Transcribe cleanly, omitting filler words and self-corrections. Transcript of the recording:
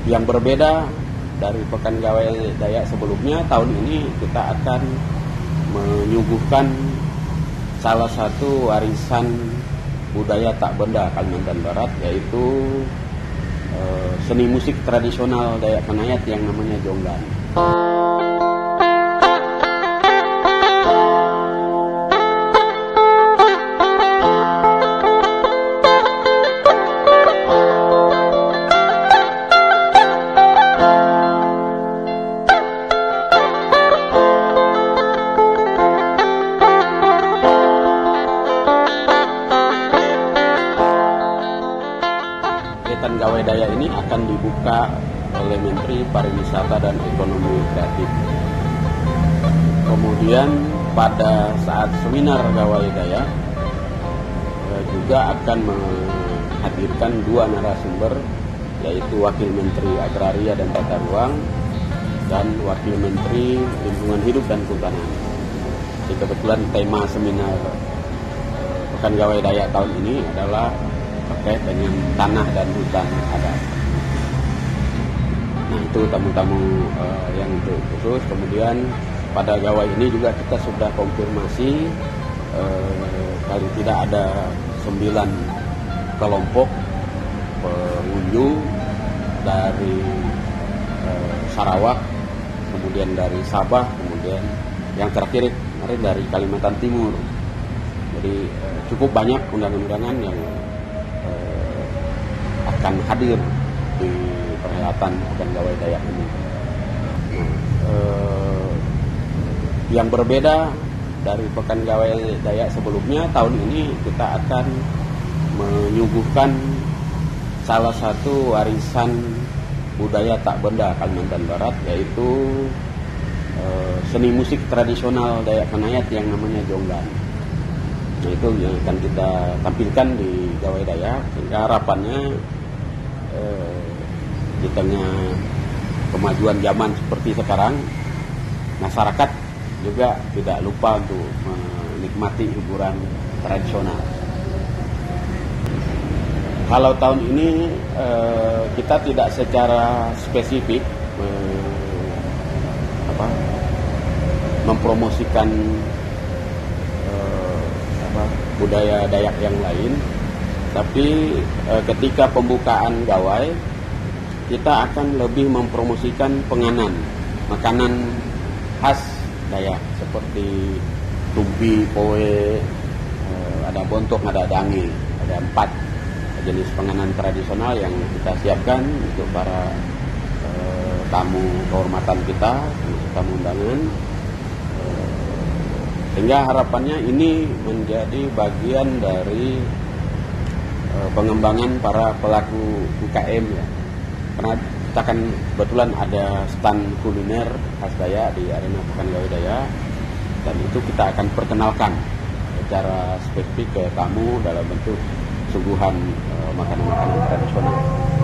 Yang berbeda dari Pekan Gawai Dayak sebelumnya, tahun ini kita akan menyuguhkan salah satu warisan budaya tak benda Kalimantan Barat, yaitu seni musik tradisional Dayak Kanayat yang namanya Jonggan. Kegiatan Gawai Dayak ini akan dibuka oleh Menteri Pariwisata dan Ekonomi Kreatif. Kemudian pada saat seminar Gawai Dayak juga akan menghadirkan dua narasumber, yaitu Wakil Menteri Agraria dan Tata Ruang dan Wakil Menteri Lingkungan Hidup dan Kehutanan. Jadi kebetulan tema seminar Pekan Gawai Dayak tahun ini adalah terkait dengan tanah dan hutan adat. Nah, itu tamu-tamu yang untuk khusus. Kemudian pada gawai ini juga kita sudah konfirmasi kali tidak ada 9 kelompok pengunjung dari Sarawak, kemudian dari Sabah, kemudian yang terakhir kemarin dari Kalimantan Timur. Jadi cukup banyak undangan-undangan yang akan hadir di perhelatan Pekan Gawai Dayak ini. Yang berbeda dari Pekan Gawai Dayak sebelumnya, tahun ini kita akan menyuguhkan salah satu warisan budaya tak benda Kalimantan Barat, yaitu seni musik tradisional Dayak Kanayat yang namanya Jonggan. Nah, itu yang akan kita tampilkan di Gawai Dayak, sehingga harapannya di tengah kemajuan zaman seperti sekarang, masyarakat juga tidak lupa untuk menikmati hiburan tradisional. Kalau tahun ini kita tidak secara spesifik mempromosikan budaya Dayak yang lain, tapi ketika pembukaan gawai kita akan lebih mempromosikan penganan, makanan khas Dayak seperti tumpi, poe, ada bontong, ada dange, ada 4 jenis penganan tradisional yang kita siapkan untuk para tamu kehormatan kita, tamu undangan. Sehingga harapannya ini menjadi bagian dari pengembangan para pelaku UKM ya. Karena kita kan kebetulan ada stand kuliner khas Dayak di arena Pekan Gawai Dayak, dan itu kita akan perkenalkan secara spesifik ke tamu dalam bentuk suguhan makanan-makanan tradisional.